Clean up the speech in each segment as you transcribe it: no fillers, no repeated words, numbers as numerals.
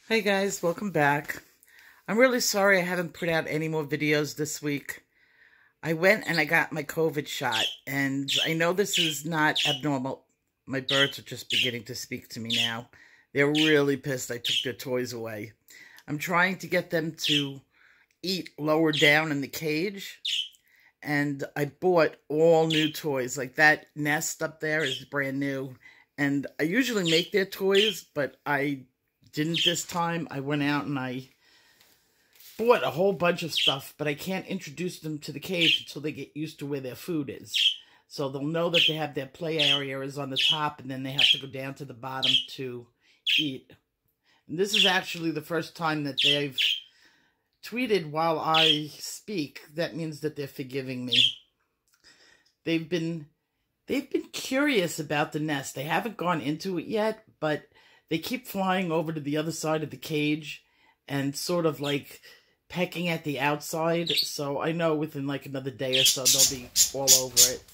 Hey guys, welcome back. I'm really sorry I haven't put out any more videos this week. I went and I got my COVID shot, and I know this is not abnormal. My birds are just beginning to speak to me now. They're really pissed I took their toys away. I'm trying to get them to eat lower down in the cage, and I bought all new toys. Like that nest up there is brand new, and I usually make their toys, but I didn't this time. I went out and I bought a whole bunch of stuff, but I can't introduce them to the cage until they get used to where their food is. So they'll know that they have their play area is on the top, and then they have to go down to the bottom to eat. And this is actually the first time that they've tweeted while I speak. That means that they're forgiving me. They've been curious about the nest. They haven't gone into it yet, but they keep flying over to the other side of the cage and sort of like pecking at the outside. So I know within like another day or so they'll be all over it.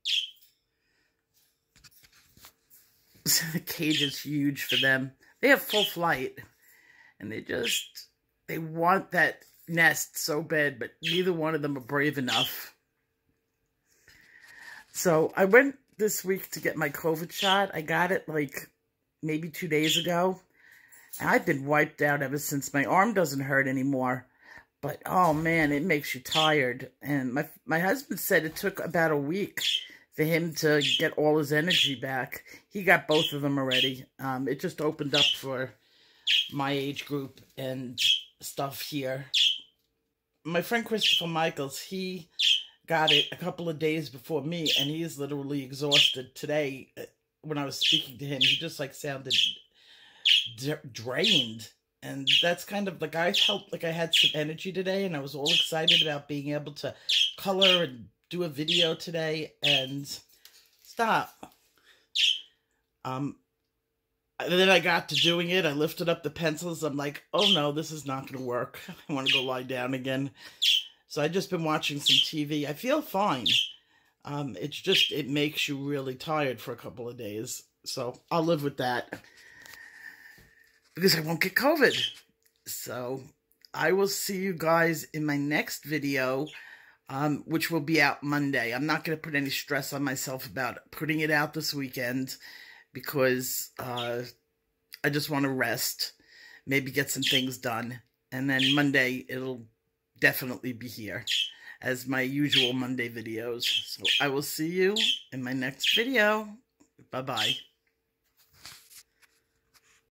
The cage is huge for them. They have full flight, and they want that nest so bad, but neither one of them are brave enough. So I went this week to get my COVID shot. I got it like maybe 2 days ago. And I've been wiped out ever since. My arm doesn't hurt anymore. But, oh man, it makes you tired. And my husband said it took about a week for him to get all his energy back. He got both of them already. It just opened up for my age group and stuff here. My friend Christopher Michaels, he got it a couple of days before me, and he is literally exhausted. Today, when I was speaking to him, he just like sounded drained. And that's kind of like, I felt like I had some energy today, and I was all excited about being able to color and do a video today. And stop. And then I got to doing it. I lifted up the pencils. I'm like, oh no, this is not going to work. I want to go lie down again. So I've just been watching some TV. I feel fine. It's just, it makes you really tired for a couple of days. So I'll live with that, because I won't get COVID. So I will see you guys in my next video, which will be out Monday. I'm not going to put any stress on myself about putting it out this weekend, because I just want to rest, maybe get some things done. And then Monday, it'll definitely be here as my usual Monday videos. So I will see you in my next video. Bye-bye.